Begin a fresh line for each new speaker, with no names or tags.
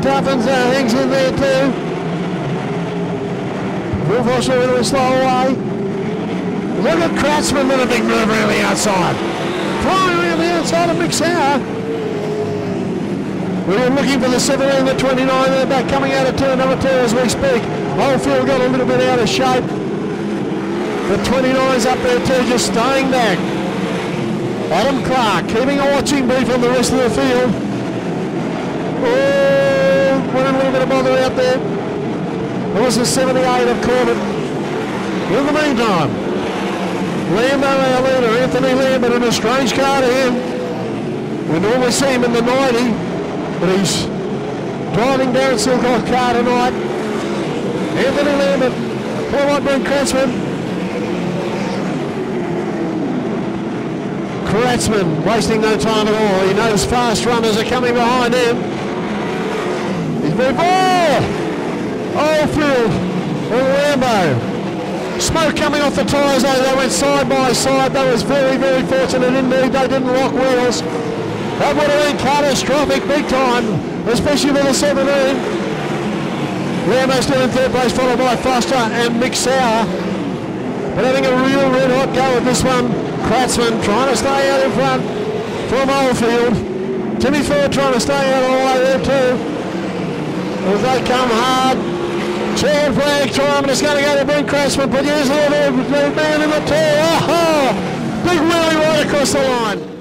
Tuffins hangs in there too. Wolfhosh a little slow away. Look at Kratzmann with a big move around the outside. Flying around the outside of Mixer. We're looking for the 17, the 29. They're back coming out of turn number 2 as we speak. Oldfield got a little bit out of shape. The 29's up there too, just staying back. Adam Clark keeping a watching brief on the rest of the field. Oh, we're in a little bit of bother out there. It was the 78 of Corbet. In the meantime, Lambert, our leader, Anthony Lambert, in a strange car to him. We normally see him in the 90, but he's driving Darren Silcock's car tonight. Anthony Lambert, followed by Brent Kratzmann. Kratzmann wasting no time at all. He knows fast runners are coming behind him. He's moved. Oldfield and Lambert. Smoke coming off the tyres though. They went side by side. That was very, very fortunate indeed. They didn't lock wheels. That would have been catastrophic big time, especially for the 17. Lambert still in third place, followed by Foster and Mick Sauer. But having a real red hot go at this one. Kratzmann trying to stay out in front from Oldfield. Timmy Ford trying to stay out all the way there too. As they come hard. Chad flag time, and it's going to go to Brent Kratzmann. But here's a little man in the tail. Oh, big wheelie right across the line.